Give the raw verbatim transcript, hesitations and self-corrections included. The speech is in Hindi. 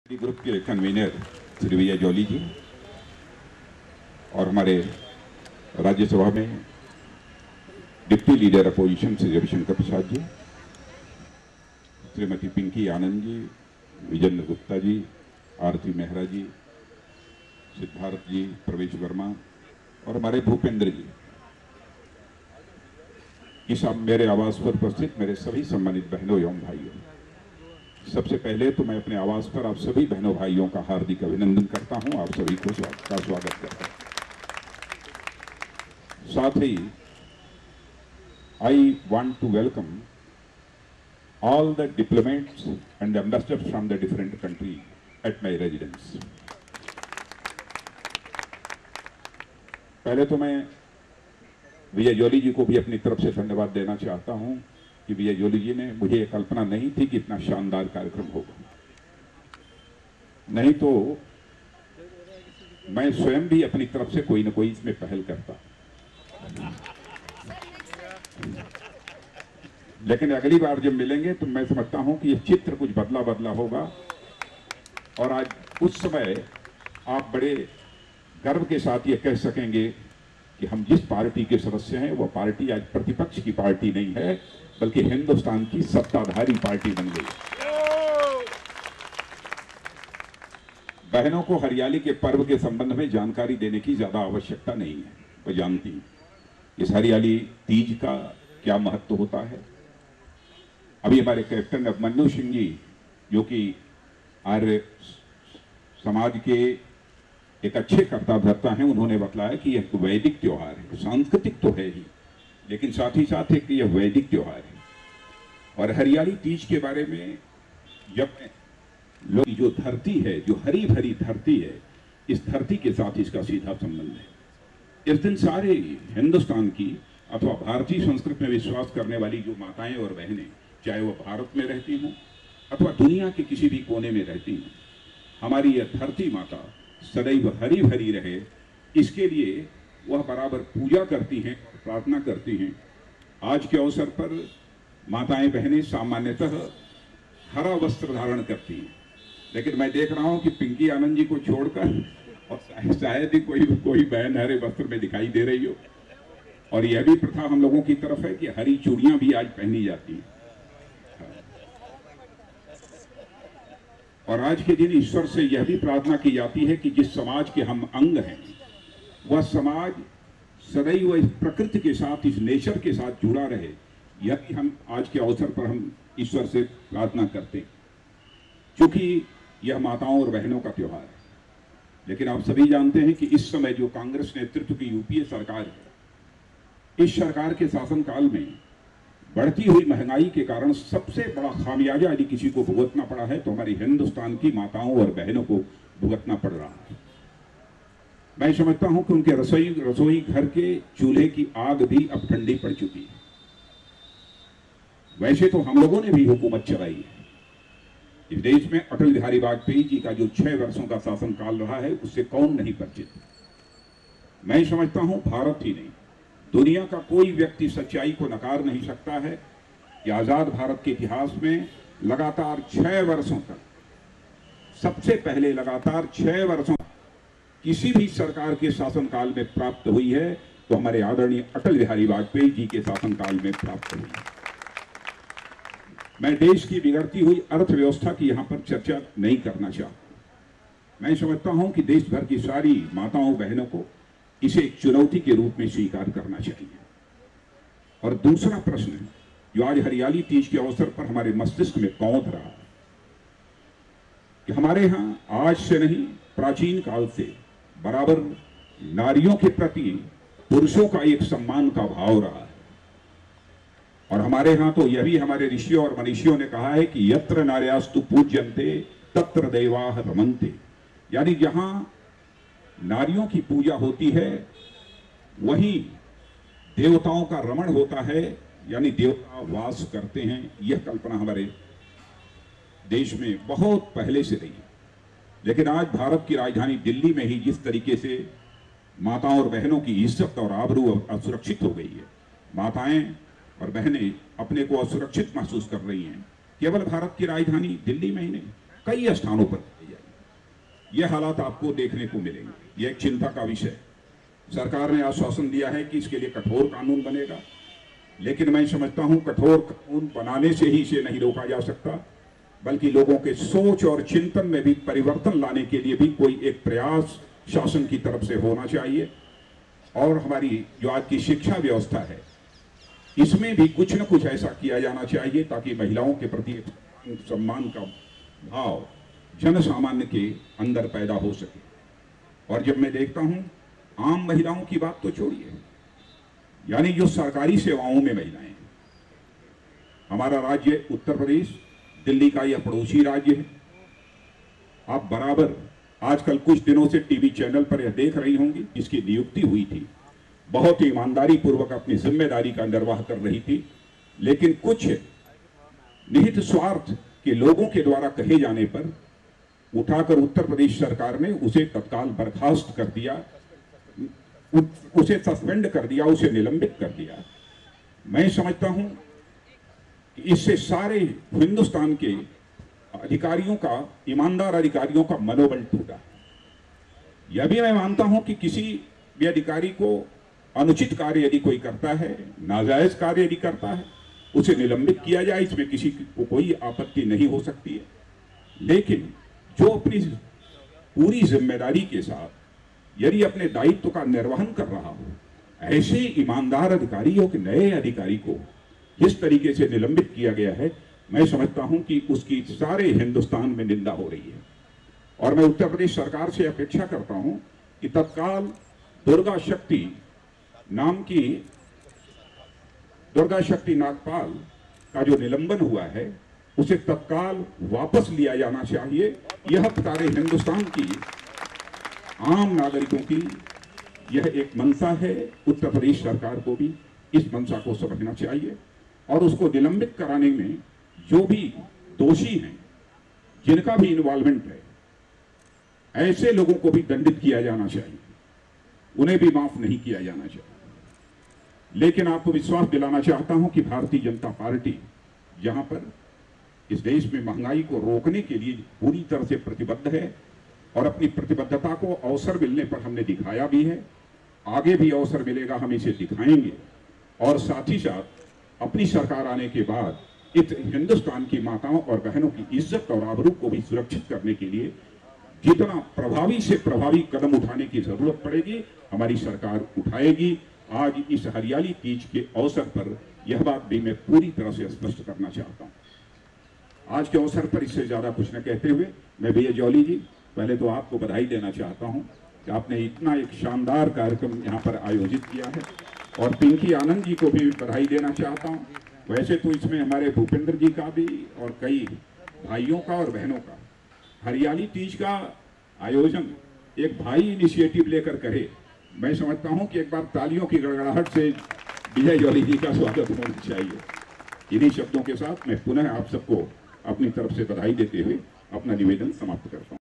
ग्रुप के कन्वीनर श्री विजय जॉली जी और हमारे राज्यसभा में deputy leader opposition Shri Ravishankar Prasad ji, Shrimati Pinky Anand ji, Vijender Gupta ji, Aarti Mehra ji, Siddharth ji, Pravesh Verma और हमारे भूपेंद्र जी, इस मेरे आवास पर उपस्थित मेरे सभी सम्मानित बहनों एवं भाइयों, सबसे पहले तो मैं अपने आवास पर आप सभी बहनों भाइयों का हार्दिक अभिनंदन करता हूं, आप सभी को का स्वागत करता हूं। साथ ही I want to welcome all the diplomats and ambassadors from the different countries at my residence. पहले तो मैं विजय जॉली जी को भी अपनी तरफ से धन्यवाद देना चाहता हूं कि विजय जॉली जी ने, मुझे कल्पना नहीं थी कि इतना शानदार कार्यक्रम होगा, नहीं तो मैं स्वयं भी अपनी तरफ से कोई ना कोई इसमें पहल करता, लेकिन अगली बार जब मिलेंगे तो मैं समझता हूं कि यह चित्र कुछ बदला बदला होगा और आज उस समय आप बड़े गर्व के साथ ये कह सकेंगे कि हम जिस पार्टी के सदस्य हैं वो पार्टी आज प्रतिपक्ष की पार्टी नहीं है बल्कि हिंदुस्तान की सत्ताधारी पार्टी बन गई। बहनों को हरियाली के पर्व के संबंध में जानकारी देने की ज्यादा आवश्यकता नहीं है, वो जानती हैं इस हरियाली तीज का क्या महत्व होता है। अभी हमारे कैप्टन अभिमन्यु सिंह जी, जो कि आर्य समाज के एक अच्छे कर्ता धर्ता हैं, उन्होंने बतलाया कि यह वैदिक त्योहार है, सांस्कृतिक तो है ही लेकिन साथ ही साथ एक यह वैदिक त्योहार है। और हरियाली तीज के बारे में जब लोग, जो धरती है, जो हरी भरी धरती है, इस धरती के साथ इसका सीधा संबंध है। इस दिन सारे हिंदुस्तान की अथवा भारतीय संस्कृति में विश्वास करने वाली जो माताएं और बहनें, चाहे वो भारत में रहती हों अथवा दुनिया के किसी भी कोने में रहती हों, हमारी यह धरती माता सदैव हरी भरी रहे, इसके लिए वह बराबर पूजा करती हैं और प्रार्थना करती हैं। आज के अवसर पर माताएं बहनें सामान्यतः हरा वस्त्र धारण करती हैं, लेकिन मैं देख रहा हूं कि पिंकी आनंद जी को छोड़कर और शायद ही कोई कोई बहन हरे वस्त्र में दिखाई दे रही हो। और यह भी प्रथा हम लोगों की तरफ है कि हरी चूड़ियां भी आज पहनी जाती हैं। और आज के दिन ईश्वर से यह भी प्रार्थना की जाती है कि जिस समाज के हम अंग हैं वह समाज सदैव इस प्रकृति के साथ, इस नेचर के साथ जुड़ा रहे। यह भी हम आज के अवसर पर हम ईश्वर से प्रार्थना करते हैं, क्योंकि यह माताओं और बहनों का त्योहार है। लेकिन आप सभी जानते हैं कि इस समय जो कांग्रेस नेतृत्व की यूपीए सरकार है, इस सरकार के शासनकाल में बढ़ती हुई महंगाई के कारण सबसे बड़ा खामियाजा यदि किसी को भुगतना पड़ा है तो हमारी हिंदुस्तान की माताओं और बहनों को भुगतना पड़ रहा है। मैं समझता हूं कि उनके रसोई रसोई घर के चूल्हे की आग भी अब ठंडी पड़ चुकी है। वैसे तो हम लोगों ने भी हुकूमत चलाई है इस देश में। अटल बिहारी वाजपेयी जी का जो छह वर्षों का शासनकाल रहा है उससे कौन नहीं परिचित। मैं समझता हूं भारत ही नहीं, दुनिया का कोई व्यक्ति सच्चाई को नकार नहीं सकता है कि आजाद भारत के इतिहास में लगातार छह वर्षों तक, सबसे पहले लगातार छह वर्षों किसी भी सरकार के शासनकाल में प्राप्त हुई है तो हमारे आदरणीय अटल बिहारी वाजपेयी जी के शासनकाल में प्राप्त हुई है। मैं देश की बिगड़ती हुई अर्थव्यवस्था की यहां पर चर्चा नहीं करना चाहता। मैं समझता हूं कि देश भर की सारी माताओं बहनों को इसे एक चुनौती के रूप में स्वीकार करना चाहिए। और दूसरा प्रश्न जो आज हरियाली तीज के अवसर पर हमारे मस्तिष्क में कौंध रहा है कि हमारे यहां आज से नहीं, प्राचीन काल से बराबर नारियों के प्रति पुरुषों का एक सम्मान का भाव रहा है। और हमारे यहां तो यह भी हमारे ऋषियों और मनीषियों ने कहा है कि यत्र नार्यास्तु पूज्यन्ते तत्र देवाः रमन्ते, यानी जहां नारियों की पूजा होती है वहीं देवताओं का रमण होता है, यानी देवता वास करते हैं। यह कल्पना हमारे देश में बहुत पहले से रही है। लेकिन आज भारत की राजधानी दिल्ली में ही जिस तरीके से माताओं और बहनों की इज्जत और आबरू असुरक्षित हो गई है, माताएं और बहनें अपने को असुरक्षित महसूस कर रही हैं। केवल भारत की राजधानी दिल्ली में ही नहीं, कई स्थानों पर ये हालात आपको देखने को मिलेंगे। ये एक चिंता का विषय है। सरकार ने आश्वासन दिया है कि इसके लिए कठोर कानून बनेगा, लेकिन मैं समझता हूं कठोर कानून बनाने से ही इसे नहीं रोका जा सकता, बल्कि लोगों के सोच और चिंतन में भी परिवर्तन लाने के लिए भी कोई एक प्रयास शासन की तरफ से होना चाहिए। और हमारी जो आज की शिक्षा व्यवस्था है, इसमें भी कुछ न कुछ ऐसा किया जाना चाहिए ताकि महिलाओं के प्रति सम्मान का भाव जन सामान्य के अंदर पैदा हो सके। और जब मैं देखता हूं आम महिलाओं की बात तो छोड़िए, यानी जो सरकारी सेवाओं में महिलाएं हैं, हमारा राज्य उत्तर प्रदेश दिल्ली का यह पड़ोसी राज्य है। आप बराबर आजकल कुछ दिनों से टीवी चैनल पर यह देख रही होंगी, इसकी नियुक्ति हुई थी, बहुत ईमानदारी पूर्वक अपनी जिम्मेदारी का निर्वाह कर रही थी, लेकिन कुछ निहित स्वार्थ के लोगों के द्वारा कहे जाने पर उठाकर उत्तर प्रदेश सरकार ने उसे तत्काल बर्खास्त कर दिया, उसे सस्पेंड कर दिया, उसे निलंबित कर दिया। मैं समझता हूं कि इससे सारे हिंदुस्तान के अधिकारियों का, ईमानदार अधिकारियों का मनोबल टूटा। यह भी मैं मानता हूं कि किसी भी अधिकारी को अनुचित कार्य यदि कोई करता है, नाजायज कार्य यदि करता है, उसे निलंबित किया जाए, इसमें किसी को कोई आपत्ति नहीं हो सकती है। लेकिन जो अपनी पूरी जिम्मेदारी के साथ यदि अपने दायित्व का निर्वहन कर रहा हो, ऐसे ईमानदार अधिकारियों के नए अधिकारी को जिस तरीके से निलंबित किया गया है, मैं समझता हूं कि उसकी सारे हिंदुस्तान में निंदा हो रही है। और मैं उत्तर प्रदेश सरकार से अपेक्षा करता हूं कि तत्काल दुर्गा शक्ति नाम की दुर्गा शक्ति नागपाल का जो निलंबन हुआ है, उसे तत्काल वापस लिया जाना चाहिए। यह सारे हिंदुस्तान की आम नागरिकों की यह एक मंशा है। उत्तर प्रदेश सरकार को भी इस मंशा को समझना चाहिए और उसको निलंबित कराने में जो भी दोषी हैं, जिनका भी इन्वॉल्वमेंट है, ऐसे लोगों को भी दंडित किया जाना चाहिए, उन्हें भी माफ नहीं किया जाना चाहिए। लेकिन आपको विश्वास दिलाना चाहता हूं कि भारतीय जनता पार्टी जहां पर इस देश में महंगाई को रोकने के लिए पूरी तरह से प्रतिबद्ध है और अपनी प्रतिबद्धता को अवसर मिलने पर हमने दिखाया भी है, आगे भी अवसर मिलेगा हम इसे दिखाएंगे। और साथ ही साथ अपनी सरकार आने के बाद इस हिंदुस्तान की माताओं और बहनों की इज्जत और आबरू को भी सुरक्षित करने के लिए जितना प्रभावी से प्रभावी कदम उठाने की जरूरत पड़ेगी, हमारी सरकार उठाएगी। आज इस हरियाली तीज के अवसर पर यह बात भी मैं पूरी तरह से स्पष्ट करना चाहता हूं। आज के अवसर पर इससे ज्यादा कुछ न कहते हुए मैं भैया जौली जी, पहले तो आपको बधाई देना चाहता हूं कि आपने इतना एक शानदार कार्यक्रम यहां पर आयोजित किया है, और पिंकी आनंद जी को भी बधाई देना चाहता हूं। वैसे तो इसमें हमारे भूपेंद्र जी का भी और कई भाइयों का और बहनों का हरियाली तीज का आयोजन एक भाई इनिशिएटिव लेकर करे। मैं समझता हूं कि एक बार तालियों की गड़गड़ाहट से विजय जौली जी का स्वागत होना चाहिए। इन्हीं शब्दों के साथ मैं पुनः आप सबको अपनी तरफ से बधाई देते हुए अपना निवेदन समाप्त करता हूं।